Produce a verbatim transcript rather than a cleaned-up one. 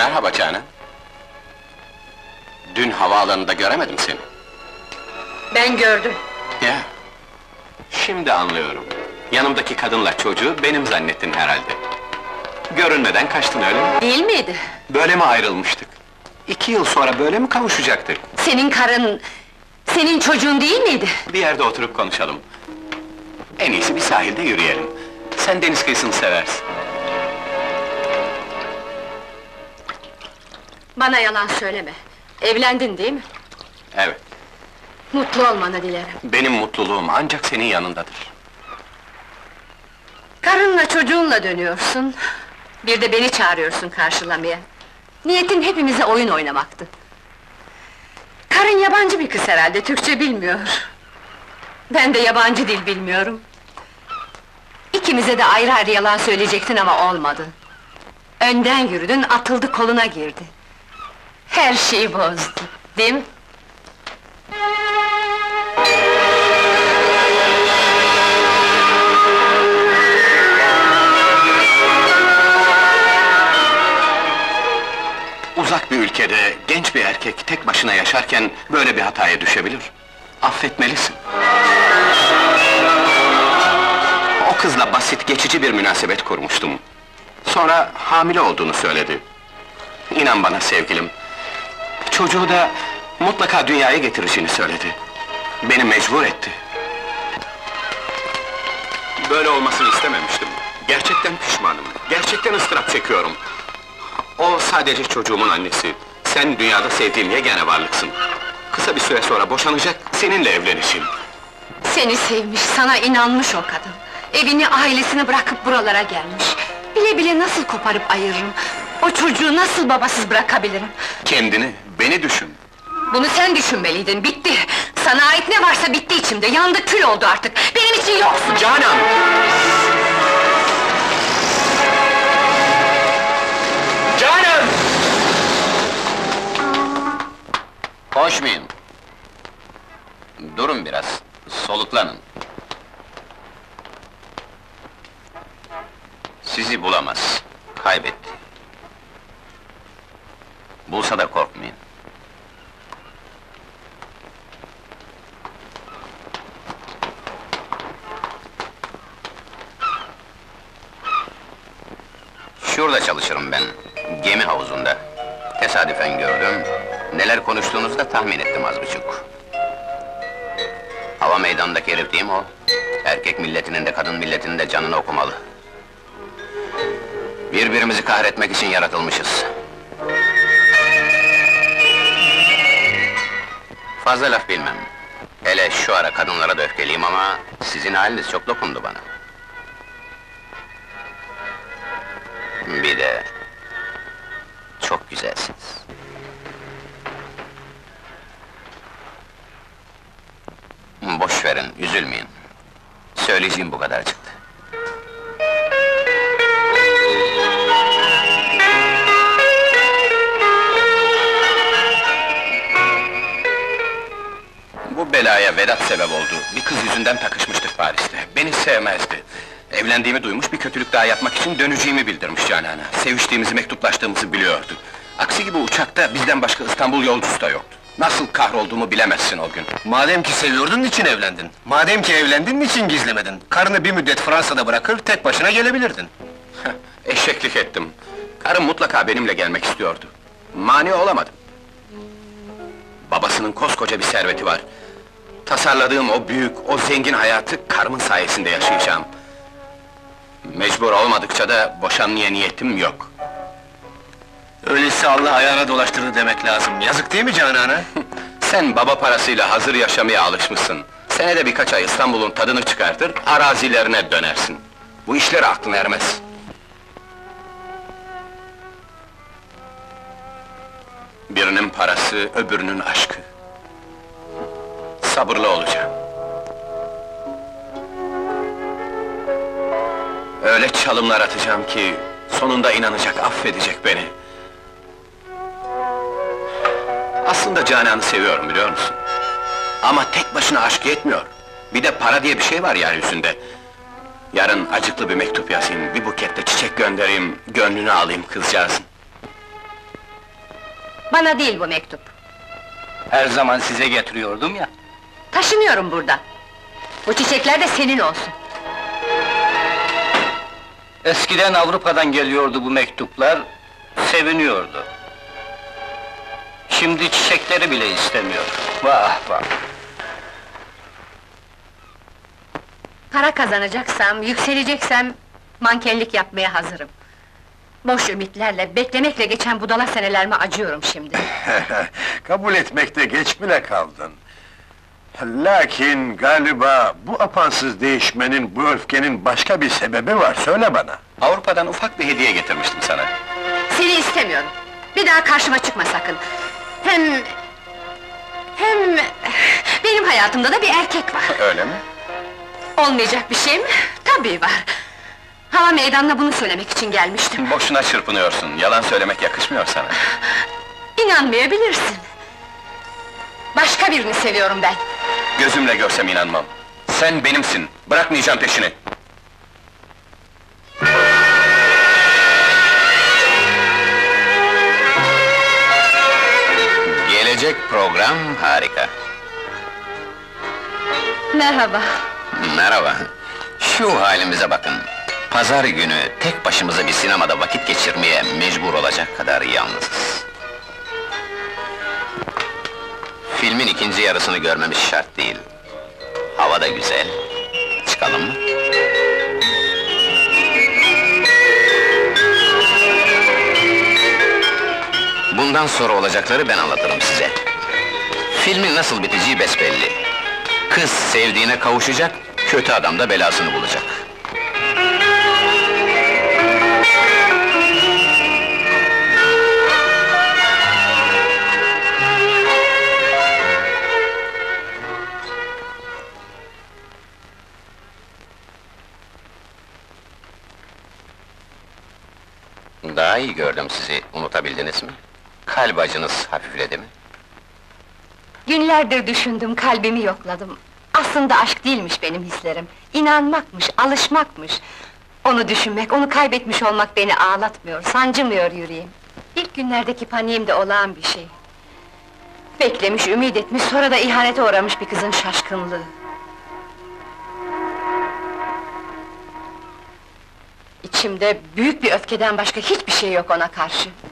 Merhaba Canan. Dün havaalanında göremedim seni. Ben gördüm. Ya, şimdi anlıyorum. Yanımdaki kadınla çocuğu benim zannettin herhalde. Görünmeden kaçtın öyle mi? Değil miydi? Böyle mi ayrılmıştık? İki yıl sonra böyle mi kavuşacaktık? Senin karın, senin çocuğun değil miydi? Bir yerde oturup konuşalım. En iyisi bir sahilde yürüyelim. Sen deniz kıyısını seversin. Bana yalan söyleme. Evlendin değil mi? Evet, Mutlu olmanı dilerim. benim mutluluğum ancak senin yanındadır. Karınla çocuğunla dönüyorsun. Bir de beni çağırıyorsun karşılamaya. Niyetin hepimize oyun oynamaktı. Karın yabancı bir kız herhalde, Türkçe bilmiyor. Ben de yabancı dil bilmiyorum. İkimize de ayrı ayrı yalan söyleyecektin ama olmadı. Önden yürüdün, atıldı koluna girdi. Her şeyi bozdu, değil mi? Uzak bir ülkede genç bir erkek tek başına yaşarken böyle bir hataya düşebilir. Affetmelisin. O kızla basit, geçici bir münasebet kurmuştum. Sonra hamile olduğunu söyledi. İnan bana sevgilim, çocuğu da mutlaka dünyaya getireceğini söyledi. Beni mecbur etti. Böyle olmasını istememiştim. Gerçekten pişmanım, gerçekten ıstırap çekiyorum. O sadece çocuğumun annesi. Sen dünyada sevdiğim yegane varlıksın. Kısa bir süre sonra boşanacak, seninle evleneceğim. Seni sevmiş, sana inanmış o kadın. Evini, ailesini bırakıp buralara gelmiş. Bile bile nasıl koparıp ayırırım? O çocuğu nasıl babasız bırakabilirim? Kendini, beni düşün. Bunu sen düşünmeliydin, bitti! Sana ait ne varsa bitti içimde, yandı kül oldu artık! Benim için yoksun! Canan! Canan! Koşmayın! Durun biraz, soluklanın. Sizi bulamaz, kaybetti. Bulsa da korkmayın. Şurada çalışırım ben, gemi havuzunda. Tesadüfen gördüm, neler konuştuğunuzu da tahmin ettim az buçuk. Hava meydanındaki herif değil mi o? Erkek milletinin de kadın milletinin de canını okumalı. Birbirimizi kahretmek için yaratılmışız. Fazla laf bilmem. Hele şu ara kadınlara da öfkeliyim ama sizin haliniz çok dokundu bana. Bir de çok güzelsiniz. Boş verin, üzülmeyin. Söyleyeceğim bu kadarcıktı. Bu belaya Vedat sebep oldu. Bir kız yüzünden takışmıştık Paris'te. Beni sevmezdi. Evlendiğimi duymuş, bir kötülük daha yapmak için döneceğimi bildirmiş Canan'a. Seviştiğimizi, mektuplaştığımızı biliyordu. Aksi gibi uçakta bizden başka İstanbul yolcusu da yoktu. Nasıl kahrolduğumu bilemezsin o gün. Madem ki seviyordun, niçin evlendin? Madem ki evlendin, niçin gizlemedin? Karını bir müddet Fransa'da bırakır, tek başına gelebilirdin. Eşeklik ettim. Karım mutlaka benimle gelmek istiyordu. Mani olamadım. Babasının koskoca bir serveti var. Tasarladığım o büyük, o zengin hayatı karımın sayesinde yaşayacağım. Mecbur olmadıkça da boşanmaya niyetim yok. Öyleyse Allah ayağına dolaştırdı demek lazım. Yazık değil mi Canan'a? Sen baba parasıyla hazır yaşamaya alışmışsın. Senede birkaç ay İstanbul'un tadını çıkartır, arazilerine dönersin. Bu işlere aklın ermez. Birinin parası, öbürünün aşkı. Sabırlı olacağım. Öyle çalımlar atacağım ki, sonunda inanacak, affedecek beni. Aslında Canan'ı seviyorum, biliyor musun? Ama tek başına aşk yetmiyor. Bir de para diye bir şey var yeryüzünde. Yarın acıklı bir mektup yazayım, bir bukette çiçek göndereyim, gönlünü alayım kızcağızın. Bana değil bu mektup. Her zaman size getiriyordum ya. Taşınıyorum buradan. Bu çiçekler de senin olsun. Eskiden Avrupa'dan geliyordu bu mektuplar, seviniyordu. Şimdi çiçekleri bile istemiyor. Vah vah! Para kazanacaksam, yükseleceksem... mankenlik yapmaya hazırım. Boş ümitlerle, beklemekle geçen budala senelerime acıyorum şimdi. Kabul etmekte geç bile kaldın. Lakin galiba bu apansız değişmenin, bu öfkenin başka bir sebebi var, söyle bana. Avrupa'dan ufak bir hediye getirmiştim sana. Seni istemiyorum. Bir daha karşıma çıkma sakın. Hem... Hem... benim hayatımda da bir erkek var. Öyle mi? Olmayacak bir şey mi? Tabii var. Hava meydanına bunu söylemek için gelmiştim. Boşuna çırpınıyorsun, yalan söylemek yakışmıyor sana. İnanmayabilirsin. Başka birini seviyorum ben. Gözümle görsem inanmam. Sen benimsin, bırakmayacağım peşini. Gelecek program harika. Merhaba. Merhaba. Şu halimize bakın. Pazar günü tek başımıza bir sinemada vakit geçirmeye mecbur olacak kadar yalnızız. Filmin ikinci yarısını görmemiz şart değil. Hava da güzel. Çıkalım mı? Bundan sonra olacakları ben anlatırım size. Filmin nasıl biteceği besbelli. Kız sevdiğine kavuşacak, kötü adam da belasını bulacak. Daha iyi gördüm sizi, unutabildiniz mi? Kalp acınız hafifledi mi? Günlerdir düşündüm, kalbimi yokladım. Aslında aşk değilmiş benim hislerim. İnanmakmış, alışmakmış. Onu düşünmek, onu kaybetmiş olmak beni ağlatmıyor, sancımıyor yüreğim. İlk günlerdeki paniğim de olağan bir şey. Beklemiş, ümit etmiş, sonra da ihanete uğramış bir kızın şaşkınlığı. İçimde büyük bir öfkeden başka hiçbir şey yok ona karşı.